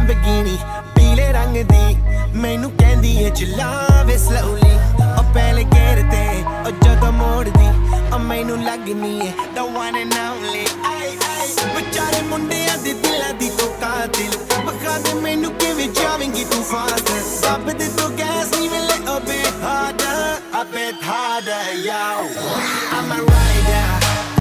Lamborghini ਪੀਲੇ ਰੰਗ ਦੀ ਮੈਨੂੰ ਕਹਿੰਦੀ ਏ ਚਲਾਵੇ slowly ਉਹ ਪਹਿਲੇ ਗੇਰ ਤੇ ਉਹ ਜਦੋਂ ਮੋੜਦੀ ਉਹ ਮੈਨੂੰ ਲੱਗਨੀ ਏ the one and only